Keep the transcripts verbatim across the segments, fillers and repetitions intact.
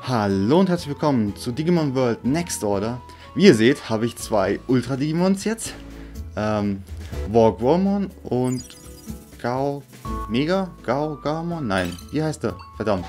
Hallo und herzlich willkommen zu Digimon World Next Order. Wie ihr seht, habe ich zwei Ultra-Digimons jetzt. Ähm, Wargwormon und Gao... Mega? Gao Gaomon? Nein, wie heißt er? Verdammt.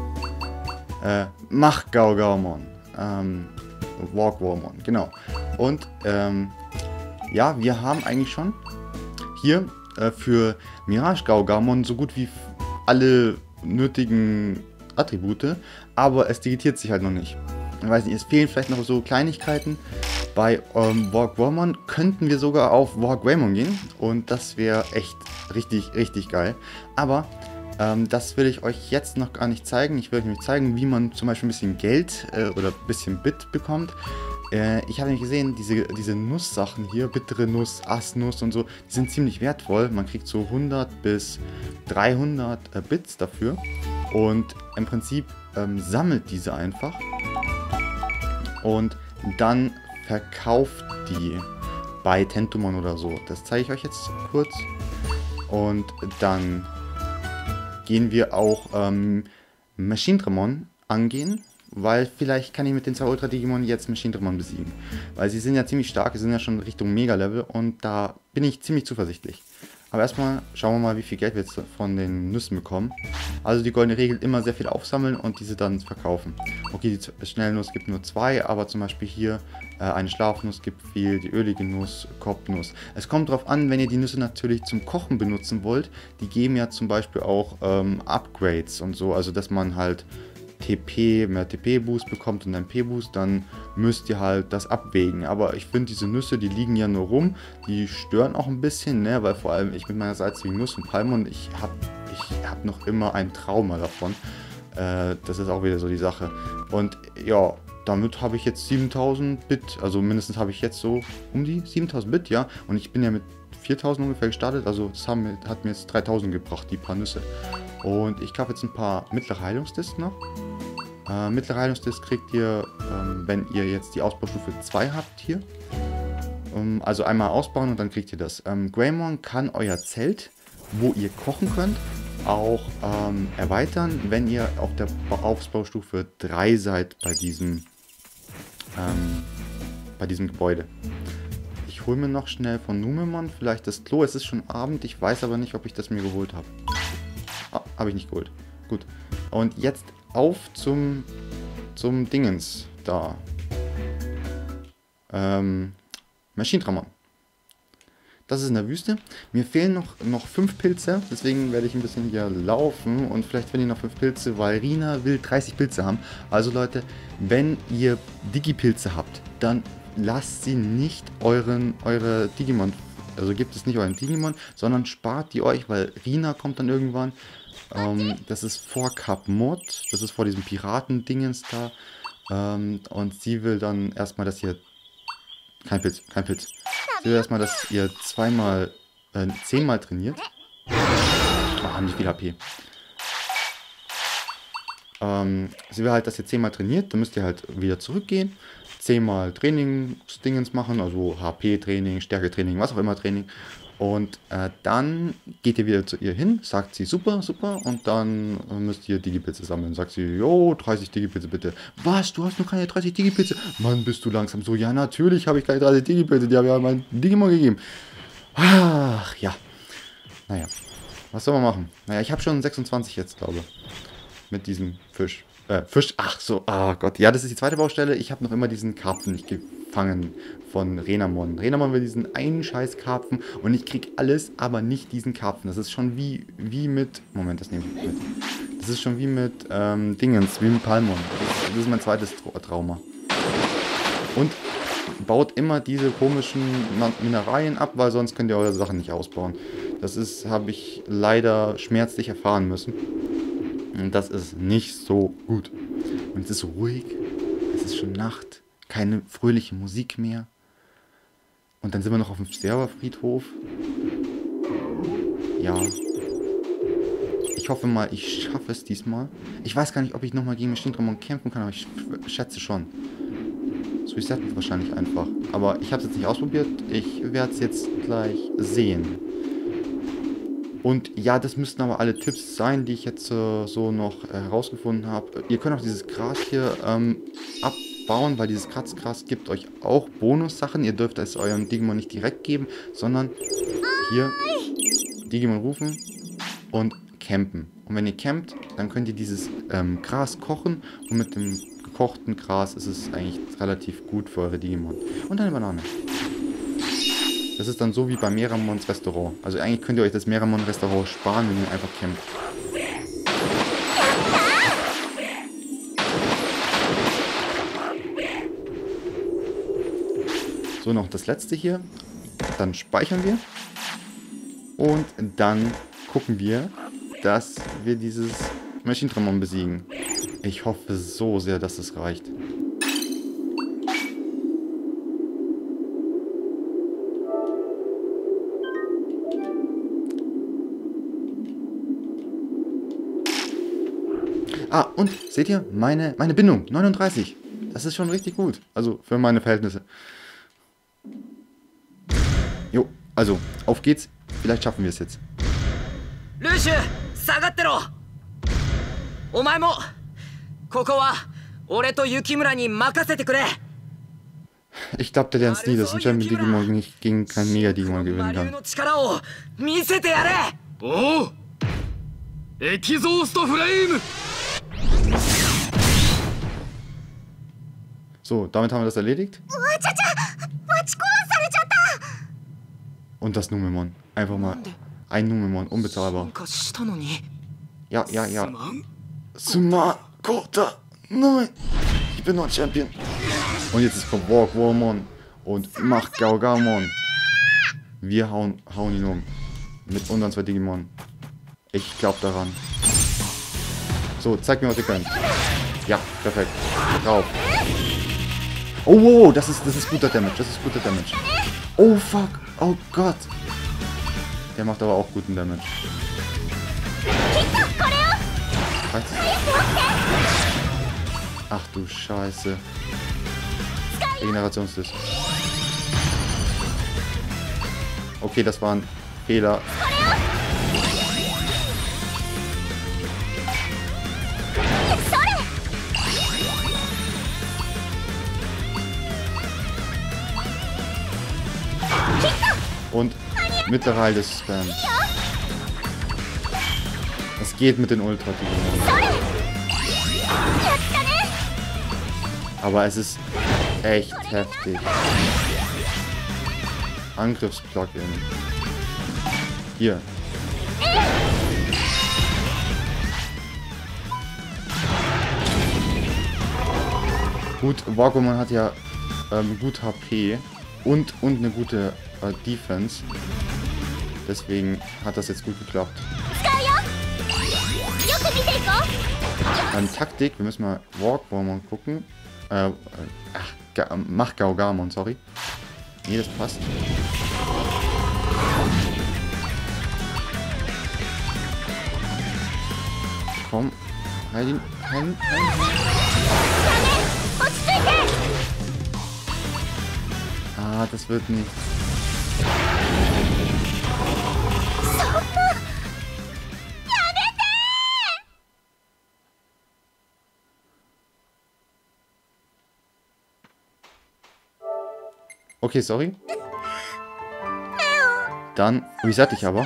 Äh, Mach Gao Gaomon. Ähm, Wargwormon, genau. Und, ähm, ja, wir haben eigentlich schon hier äh, für Mirage Gao Gaomon so gut wie alle nötigen Attribute, aber es digitiert sich halt noch nicht. Ich weiß nicht, es fehlen vielleicht noch so Kleinigkeiten. Bei ähm, Wargwormon könnten wir sogar auf Wargreymon gehen und das wäre echt richtig, richtig geil. Aber ähm, das will ich euch jetzt noch gar nicht zeigen. Ich will euch nämlich zeigen, wie man zum Beispiel ein bisschen Geld äh, oder ein bisschen Bit bekommt. Äh, ich habe nämlich gesehen, diese, diese Nusssachen hier, bittere Nuss, Assnuss und so, die sind ziemlich wertvoll. Man kriegt so hundert bis dreihundert äh, Bits dafür. Und im Prinzip ähm, sammelt diese einfach und dann verkauft die bei Tentomon oder so. Das zeige ich euch jetzt kurz. Und dann gehen wir auch ähm, Machinedramon angehen, weil vielleicht kann ich mit den zwei Ultra-Digimon jetzt Machinedramon besiegen. Weil sie sind ja ziemlich stark, sie sind ja schon Richtung Mega-Level und da bin ich ziemlich zuversichtlich. Aber erstmal schauen wir mal, wie viel Geld wir jetzt von den Nüssen bekommen. Also die goldene Regel, immer sehr viel aufsammeln und diese dann verkaufen. Okay, die Schnellnuss gibt nur zwei, aber zum Beispiel hier äh, eine Schlafnuss gibt viel, die ölige Nuss, Kopfnuss. Es kommt darauf an, wenn ihr die Nüsse natürlich zum Kochen benutzen wollt. Die geben ja zum Beispiel auch ähm, Upgrades und so, also dass man halt T P, mehr T P-Boost bekommt und einen P-Boost, dann müsst ihr halt das abwägen. Aber ich finde diese Nüsse, die liegen ja nur rum, die stören auch ein bisschen, ne? Weil vor allem ich mit meiner salzigen Nuss und Palmon, ich habe ich hab noch immer ein Trauma davon. Äh, das ist auch wieder so die Sache. Und ja, damit habe ich jetzt siebentausend Bit, also mindestens habe ich jetzt so um die siebentausend Bit, ja. Und ich bin ja mit viertausend ungefähr gestartet, also das haben, hat mir jetzt dreitausend gebracht, die paar Nüsse. Und ich kaufe jetzt ein paar mittlere Heilungsdiscs noch. Äh, mittlere Heilungsdiscs kriegt ihr, ähm, wenn ihr jetzt die Ausbaustufe zwei habt hier. Ähm, also einmal ausbauen und dann kriegt ihr das. Ähm, Greymon kann euer Zelt, wo ihr kochen könnt, auch ähm, erweitern, wenn ihr auf der Ausbaustufe drei seid bei diesem, ähm, bei diesem Gebäude. Ich hole mir noch schnell von Numemon vielleicht das Klo. Es ist schon Abend, ich weiß aber nicht, ob ich das mir geholt habe. Ah, habe ich nicht geholt. Gut. Und jetzt auf zum, zum Dingens da. Ähm, Machinedramon. Das ist in der Wüste. Mir fehlen noch, noch fünf Pilze, deswegen werde ich ein bisschen hier laufen und vielleicht finde ich noch fünf Pilze, weil Rina will dreißig Pilze haben. Also Leute, wenn ihr Digi-Pilze habt, dann lasst sie nicht euren, eure Digimon, also gebt es nicht euren Digimon, sondern spart die euch, weil Rina kommt dann irgendwann. Ähm, das ist vor Kap Mod, das ist vor diesem Piraten-Dingens da. Ähm, und sie will dann erstmal, dass ihr... Kein Pilz, kein Pilz. Sie will erstmal, dass ihr zweimal, äh, zehnmal trainiert. Oh, haben nicht viel H P. Ähm, sie will halt, dass ihr zehnmal trainiert, dann müsst ihr halt wieder zurückgehen. zehnmal Trainingsdingens machen, also H P-Training, Stärke-Training, was auch immer Training. Und äh, dann geht ihr wieder zu ihr hin, sagt sie super, super und dann äh, müsst ihr Digipilze sammeln. Sagt sie, jo, dreißig Digipilze bitte. Was, du hast noch keine dreißig Digipilze? Mann, bist du langsam. So, ja, natürlich habe ich keine dreißig Digipilze, die habe ich ja meinen Digimon gegeben. Ach, ja. Naja, was soll man machen? Naja, ich habe schon sechsundzwanzig jetzt, glaube ich, mit diesem Fisch. Äh, Fisch, ach so, ah Gott. Ja, das ist die zweite Baustelle. Ich habe noch immer diesen Karpfen nicht gefangen von Renamon. Renamon will diesen einen scheiß Karpfen und ich krieg alles, aber nicht diesen Karpfen. Das ist schon wie, wie mit... Moment, das nehme ich mit. Das ist schon wie mit ähm, Dingens, wie mit Palmon. Das, das ist mein zweites Trauma. Und baut immer diese komischen Mineralien ab, weil sonst könnt ihr eure Sachen nicht ausbauen. Das ist, habe ich leider schmerzlich erfahren müssen. Und das ist nicht so gut. Und es ist ruhig. Es ist schon Nacht. Keine fröhliche Musik mehr. Und dann sind wir noch auf dem Serverfriedhof. Ja. Ich hoffe mal, ich schaffe es diesmal. Ich weiß gar nicht, ob ich nochmal gegen Machinedramon kämpfen kann, aber ich schätze schon. So resetten wir wahrscheinlich einfach. Aber ich habe es jetzt nicht ausprobiert. Ich werde es jetzt gleich sehen. Und ja, das müssten aber alle Tipps sein, die ich jetzt äh, so noch äh, herausgefunden habe. Ihr könnt auch dieses Gras hier ähm, abbauen, weil dieses Kratzgras gibt euch auch Bonussachen. Ihr dürft es eurem Digimon nicht direkt geben, sondern hier Digimon rufen und campen. Und wenn ihr campt, dann könnt ihr dieses ähm, Gras kochen und mit dem gekochten Gras ist es eigentlich relativ gut für eure Digimon. Und eine Banane. Das ist dann so wie bei Meramons Restaurant. Also eigentlich könnt ihr euch das Meramon Restaurant sparen, wenn ihr einfach campt. So, noch das letzte hier. Dann speichern wir. Und dann gucken wir, dass wir dieses Maschinentramon besiegen. Ich hoffe so sehr, dass es reicht. Ah, und seht ihr, meine, meine Bindung, neununddreißig. Das ist schon richtig gut. Also für meine Verhältnisse. Jo, also, auf geht's. Vielleicht schaffen wir es jetzt. Lucius, sagattero! Omae mo, koko wa ore to Yukimura ni makasete kure. Ich glaube, der lernt nie, dass ein Champion Digimon nicht gegen kein Mega Digimon gewinnen kann. Oh! Exhaust Flame! So, damit haben wir das erledigt. Und das Numemon. Einfach mal ein Numemon, unbezahlbar. Ja, ja, ja. Suma, Kota, nein. Ich bin noch Champion. Und jetzt kommt Walkwalmon und macht Gaugamon. Wir hauen, hauen ihn um. Mit unseren zwei Digimon. Ich glaube daran. So, zeig mir, was ihr könnt. Ja, perfekt. Drauf. Oh, wow, das ist, das ist guter Damage. Das ist guter Damage. Oh, fuck. Oh Gott. Der macht aber auch guten Damage. Reicht's? Ach du Scheiße. Regenerationslist. Okay, das war ein Fehler. Und mittlere Heil des Spam. Es geht mit den Ultra Digimon. Aber es ist echt heftig. Angriffsplugin. Hier. Gut, Walkwalmon hat ja ähm, gut H P und, und eine gute äh, Defense. Deswegen hat das jetzt gut geklappt. Ähm, Taktik, wir müssen mal Walkwalmon gucken. Äh, äh, ach, Ga mach Gaugamon, sorry. Nee, das passt. Komm, heil ihn, heil ihn, heil ihn. Ah, das wird nicht. Okay, sorry. Dann reset ich aber.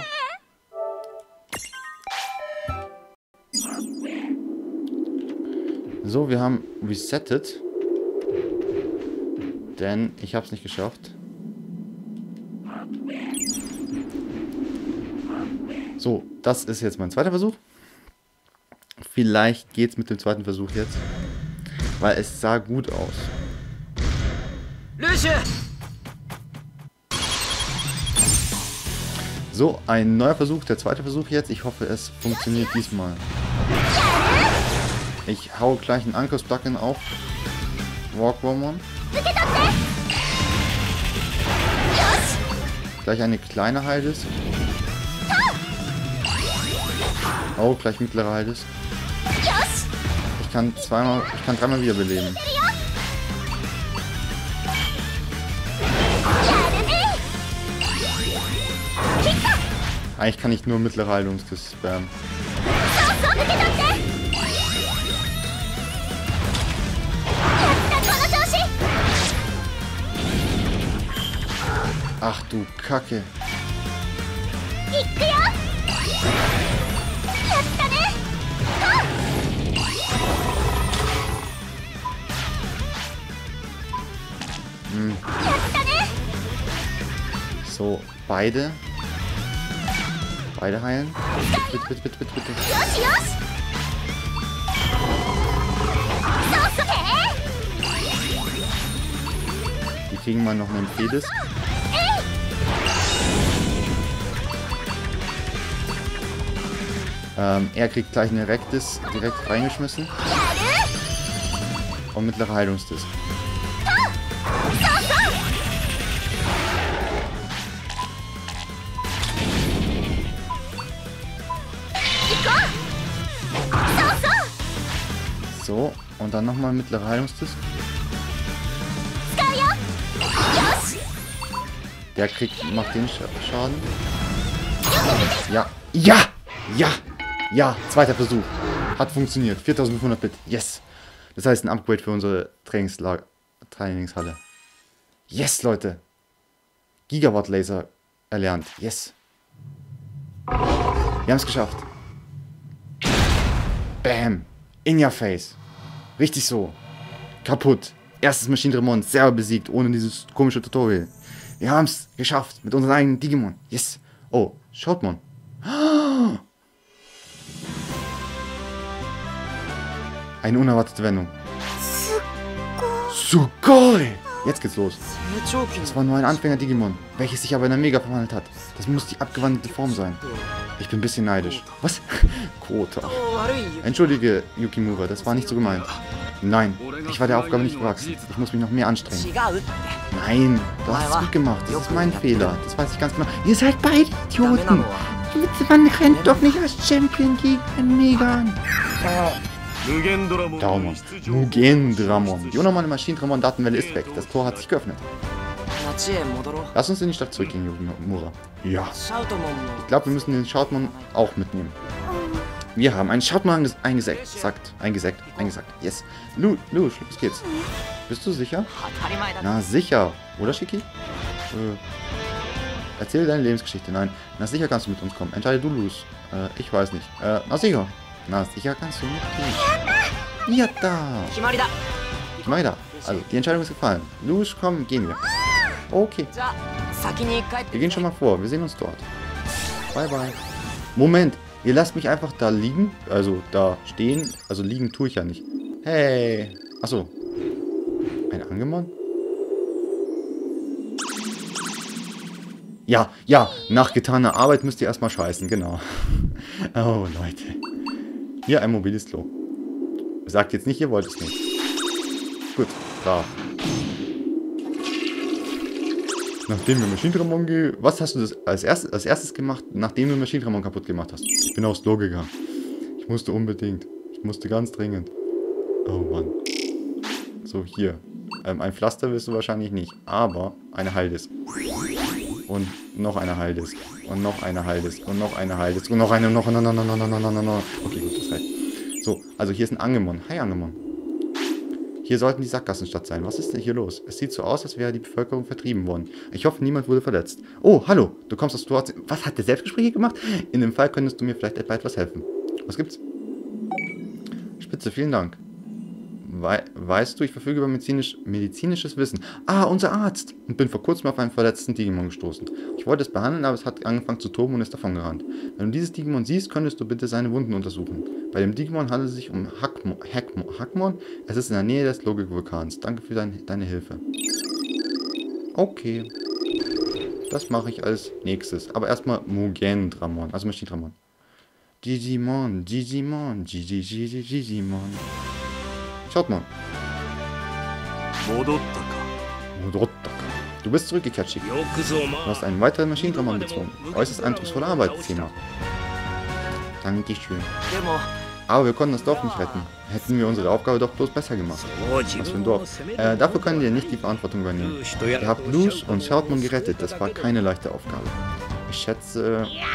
So, wir haben resettet. Denn ich habe es nicht geschafft. So, das ist jetzt mein zweiter Versuch. Vielleicht geht es mit dem zweiten Versuch jetzt. Weil es sah gut aus. So, ein neuer Versuch, der zweite Versuch jetzt. Ich hoffe, es funktioniert diesmal. Ich hau gleich ein Angriffs-Plugin auf Walkwalmon. Gleich eine kleine Heildis. Oh, gleich mittlere Heildis. Ich kann zweimal, ich kann dreimal wiederbeleben. Eigentlich kann ich nur mittlere Heilungskiste spammen. Ach du Kacke. Hm. So, beide. Beide heilen. Bitte, bitte, bitte, bitte, bitte. Die kriegen mal noch einen Fedes. Ähm, er kriegt gleich eine Rektis direkt reingeschmissen. Und mittlere Heilungsdisk. So, und dann nochmal mittlere Heilungsdisk. Der kriegt, macht den Schaden. Ja, ja, ja, ja, zweiter Versuch. Hat funktioniert. viertausendfünfhundert Bit. Yes. Das heißt ein Upgrade für unsere Trainingsla Trainingshalle. Yes, Leute. Gigawatt Laser erlernt. Yes. Wir haben es geschafft. Bam. In your face. Richtig so. Kaputt. Erstes Maschinendämon selber besiegt, ohne dieses komische Tutorial. Wir haben es geschafft. Mit unseren eigenen Digimon. Yes. Oh, schaut mal. Eine unerwartete Wendung. Sugoi! Jetzt geht's los. Das war nur ein Anfänger-Digimon, welches sich aber in ein Mega verwandelt hat. Das muss die abgewandelte Form sein. Ich bin ein bisschen neidisch. Was? Kota. Entschuldige, Yukimura, das war nicht so gemeint. Nein, ich war der Aufgabe nicht gewachsen. Ich muss mich noch mehr anstrengen. Nein, du hast es gut gemacht. Das ist mein Fehler. Das weiß ich ganz genau. Ihr seid beide Idioten. Man rennt doch nicht als Champion gegen einen Mega an. Daumon. Mugendramon. Die unnormale Maschinendramon-Datenwelle ist weg. Das Tor hat sich geöffnet. Lass uns in die Stadt zurückgehen, Yukimura. Ja. Ich glaube, wir müssen den Shoutmon auch mitnehmen. Wir haben einen Shoutmon eingesackt. Sagt. Eingesackt. Eingesackt. Yes. Lu, Lu, los geht's. Bist du sicher? Na, sicher. Oder, Shiki? Äh, erzähle deine Lebensgeschichte. Nein. Na, sicher kannst du mit uns kommen. Entscheide du, Luz. Äh, ich weiß nicht. Äh, na, sicher. Na, sicher kannst du mitgehen. Ja, da. Schmeider. Also, die Entscheidung ist gefallen. Luz, komm, gehen wir. Okay. Wir gehen schon mal vor. Wir sehen uns dort. Bye, bye. Moment. Ihr lasst mich einfach da liegen. Also, da stehen. Also, liegen tue ich ja nicht. Hey. Achso. Ein Angemon? Ja, ja. Nach getaner Arbeit müsst ihr erstmal scheißen. Genau. Oh, Leute. Hier ein mobiles Klo. Sagt jetzt nicht, ihr wollt es nicht. Gut, brav. Nachdem wir Maschinendramon ge... Was hast du das als erstes, als erstes gemacht, nachdem du Maschinendramon kaputt gemacht hast? Ich bin aufs Klo gegangen. Ich musste unbedingt. Ich musste ganz dringend. Oh Mann. So, hier. Ähm, ein Pflaster wirst du wahrscheinlich nicht. Aber eine Heildisk. Und noch eine Heildisk. Und noch eine Heildisk. Und noch eine Heildisk. Und noch eine, noch eine, noch eine, noch eine, noch eine, noch eine. Okay, gut, das reicht. So, also hier ist ein Angemon. Hi, Angemon. Hier sollten die Sackgassenstadt sein. Was ist denn hier los? Es sieht so aus, als wäre die Bevölkerung vertrieben worden. Ich hoffe, niemand wurde verletzt. Oh, hallo. Du kommst aus Stuart. Was hat der Selbstgespräche gemacht? In dem Fall könntest du mir vielleicht etwa etwas helfen. Was gibt's? Spitze, vielen Dank. We weißt du, ich verfüge über medizinisch, medizinisches Wissen. Ah, unser Arzt! Und bin vor kurzem auf einen verletzten Digimon gestoßen. Ich wollte es behandeln, aber es hat angefangen zu toben und ist davon gerannt. Wenn du dieses Digimon siehst, könntest du bitte seine Wunden untersuchen. Bei dem Digimon handelt es sich um Hackmon. Hackmon. Hackmon? Es ist in der Nähe des Logik-Vulkans. Danke für dein, deine Hilfe. Okay. Das mache ich als nächstes. Aber erstmal Mugendramon, also Maschinendramon. Digimon, Digimon, Digimon. Schaut mal. Du bist zurückgekehrt, Shiki. Du hast einen weiteren Maschinendramon bezogen. Äußerst eindrucksvolle Arbeit, Thema. Dankeschön. Aber wir konnten das Dorf nicht retten. Hätten wir unsere Aufgabe doch bloß besser gemacht. Was für ein Dorf. Äh, dafür können wir nicht die Verantwortung übernehmen. Ihr habt Luz und Shoutmon gerettet. Das war keine leichte Aufgabe. Ich schätze...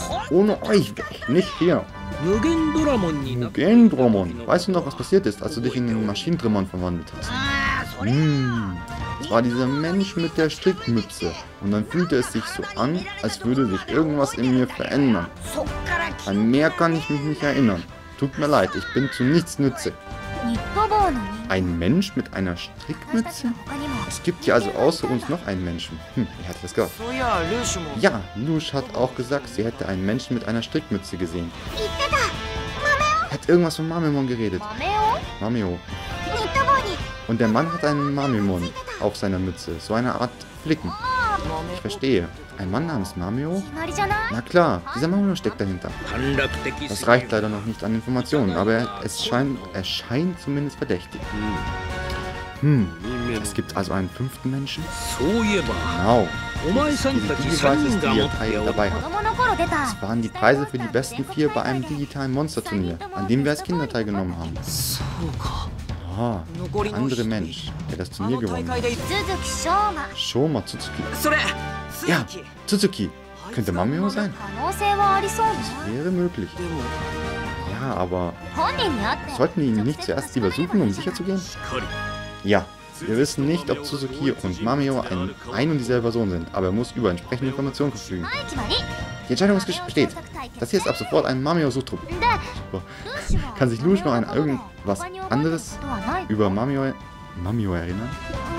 ohne euch weg. Nicht hier. Mugendramon. Weißt du noch, was passiert ist, als du dich in den Maschinendramon verwandelt hast? Hm. Es war dieser Mensch mit der Strickmütze. Und dann fühlte es sich so an, als würde sich irgendwas in mir verändern. An mehr kann ich mich nicht erinnern. Tut mir leid, ich bin zu nichts nütze. Ein Mensch mit einer Strickmütze? Es gibt hier also außer uns noch einen Menschen. Hm, wie hat das gehört? Ja, Lusch hat auch gesagt, sie hätte einen Menschen mit einer Strickmütze gesehen. Er hat irgendwas von Mamemon geredet. Mameo. Und der Mann hat einen Mamemon auf seiner Mütze. So eine Art Flicken. Ich verstehe. Ein Mann namens Mameo? Na klar, dieser Mameo steckt dahinter. Das reicht leider noch nicht an Informationen, aber es scheint, er scheint zumindest verdächtig. Hm, es gibt also einen fünften Menschen? Genau. Diese Digi-Devices, die ihr Teil dabei habt. Das waren die Preise für die besten vier bei einem digitalen Monsterturnier, an dem wir als Kinder teilgenommen haben. Ah, der andere Mensch, der das Turnier gewonnen hat. Shoma Tsutsuki. Ja, Tsutsuki. Könnte Mameo sein? Das wäre möglich. Ja, aber sollten wir ihn nicht zuerst lieber suchen, um sicher zu gehen? Ja, wir wissen nicht, ob Tsutsuki und Mameo ein, ein und dieselbe Person sind, aber er muss über entsprechende Informationen verfügen. Die Entscheidung ist steht. Das hier ist ab sofort ein Mameo-Suchtrupp. Super. Kann sich Lusch noch an irgendwas anderes über Mameo, Mameo erinnern?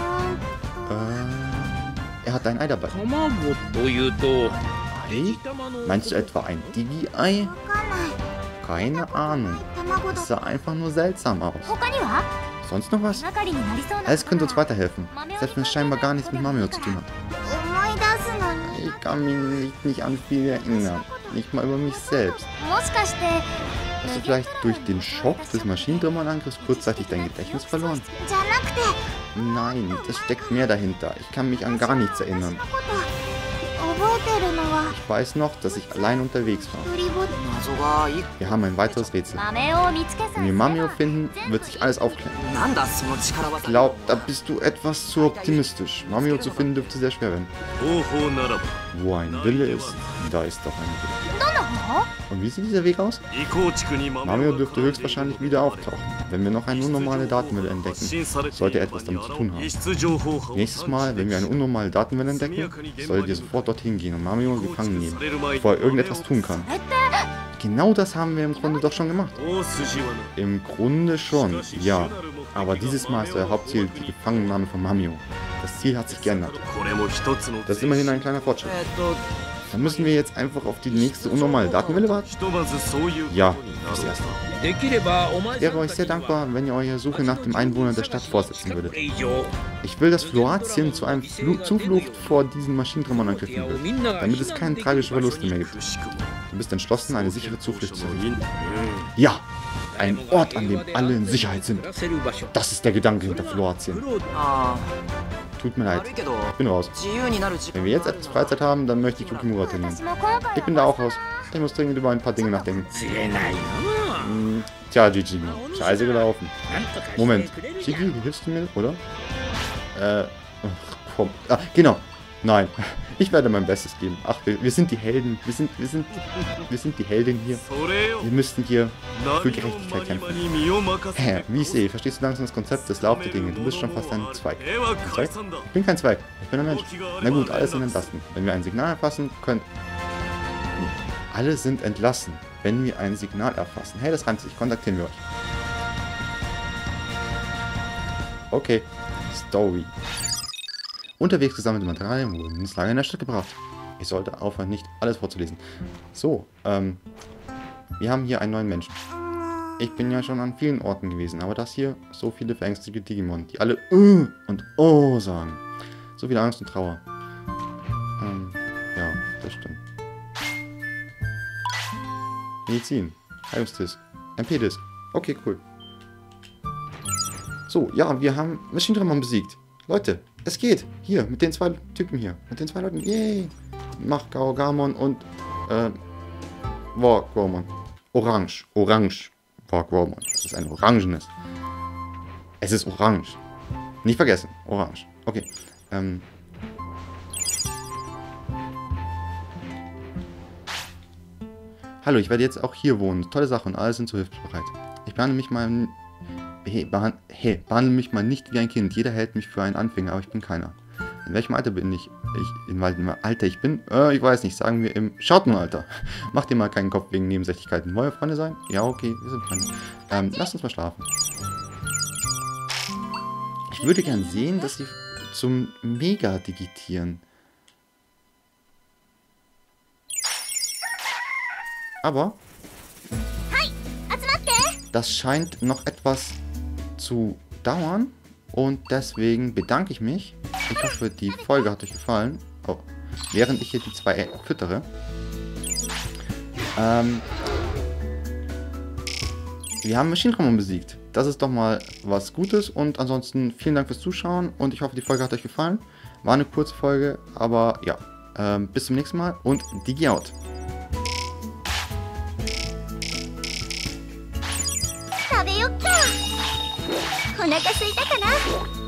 Äh, er hat ein Ei dabei. Ei? Meinst du etwa ein Digi-Ei? Keine Ahnung. Es sah einfach nur seltsam aus. Sonst noch was? Alles könnte uns weiterhelfen. Selbst wenn es scheinbar gar nichts mit Mameo zu tun hat. Ich kann mich nicht, nicht an viel erinnern. Nicht mal über mich selbst. Hast du vielleicht durch den Schock des Maschinendramon-Angriffs kurzzeitig dein Gedächtnis verloren? Nein, es steckt mehr dahinter. Ich kann mich an gar nichts erinnern. Ich weiß noch, dass ich allein unterwegs war. Wir haben ein weiteres Rätsel. Wenn wir Mameo finden, wird sich alles aufklären. Ich glaube, da bist du etwas zu optimistisch. Mameo zu finden dürfte sehr schwer werden. Wo ein Wille ist, da ist doch ein Wille. Und wie sieht dieser Weg aus? Mameo dürfte höchstwahrscheinlich wieder auftauchen, wenn wir noch eine unnormale Datenwelle entdecken. Sollte er etwas damit zu tun haben. Nächstes Mal, wenn wir eine unnormale Datenwelle entdecken, solltet ihr sofort dorthin gehen und Mameo gefangen nehmen, bevor er irgendetwas tun kann. Genau das haben wir im Grunde doch schon gemacht. Im Grunde schon, ja. Aber dieses Mal ist euer Hauptziel die Gefangennahme von Mameo. Das Ziel hat sich geändert. Das ist immerhin ein kleiner Fortschritt. Dann müssen wir jetzt einfach auf die nächste unnormale Datenwelle warten? Ja, fürs Erste. Ich wäre euch sehr dankbar, wenn ihr eure Suche nach dem Einwohner der Stadt fortsetzen würdet. Ich will, dass Floatien zu einem Flu Zuflucht vor diesen Maschinendramon-Angriffen wird, damit es keine tragischen Verluste mehr gibt. Du bist entschlossen, eine sichere Zuflucht zu errichten. Ja! Ein Ort, an dem alle in Sicherheit sind. Das ist der Gedanke hinter Floatien. Tut mir leid. Ich bin raus. Wenn wir jetzt etwas Freizeit haben, dann möchte ich Yukimura trainieren. Ich bin da auch raus. Ich muss dringend über ein paar Dinge nachdenken. Hm, tja, Gigi. Scheiße gelaufen. Moment. Gigi, hilfst du mir, oder? Äh, ach, komm. Ah, genau. Nein. Ich werde mein Bestes geben. Ach, wir, wir sind die Helden. Wir sind, wir sind, wir sind die Heldin hier. Wir müssten hier für Gerechtigkeit kämpfen. Hä, wie ich sehe, verstehst du langsam das Konzept des Lauf der Dinge. Du bist schon fast ein Zweig. Ein Zweig? Ich bin kein Zweig. Ich bin ein Mensch. Na gut, alles sind entlassen. Wenn wir ein Signal erfassen können... Alle sind entlassen, wenn wir ein Signal erfassen. Hey, das reimt sich. Kontaktieren wir euch. Okay. Story. Unterwegs gesammelte Materialien wurden ins Lager in der Stadt gebracht. Ich sollte aufhören, nicht alles vorzulesen. So, ähm, wir haben hier einen neuen Menschen. Ich bin ja schon an vielen Orten gewesen, aber das hier, so viele verängstigte Digimon, die alle uh und oh sagen. So viel Angst und Trauer. Ähm, ja, das stimmt. Medizin, Heilungsdisk, M P-Disk. Okay, cool. So, ja, wir haben Maschinendramon besiegt. Leute, es geht. Hier, mit den zwei Typen hier. Mit den zwei Leuten. Yay. Mach Gaogamon und äh, Wargwormon. Orange. Orange. Wargwormon. Das ist ein Orangenes. Es ist orange. Nicht vergessen. Orange. Okay. Ähm. Hallo, ich werde jetzt auch hier wohnen. Tolle Sache und alle sind so hilfsbereit. Ich behandle mich mal... Hey, behand, hey, behandle mich mal nicht wie ein Kind. Jeder hält mich für einen Anfänger, aber ich bin keiner. In welchem Alter bin ich? ich in welchem Alter ich bin? Äh, ich weiß nicht. Sagen wir im Schautenalter. Mach dir mal keinen Kopf wegen Nebensächlichkeiten. Wollen wir Freunde sein? Ja, okay, wir sind Freunde. Ähm, lass uns mal schlafen. Ich würde gern sehen, dass sie zum Mega digitieren. Aber das scheint noch etwas zu dauern und deswegen bedanke ich mich. Ich hoffe, die Folge hat euch gefallen. Oh, während ich hier die zwei füttere. Ähm, wir haben Maschinenraum besiegt. Das ist doch mal was Gutes und ansonsten vielen Dank fürs Zuschauen und ich hoffe, die Folge hat euch gefallen. War eine kurze Folge, aber ja, ähm, bis zum nächsten Mal und Digi out. 食べよっか。お腹空いたかな。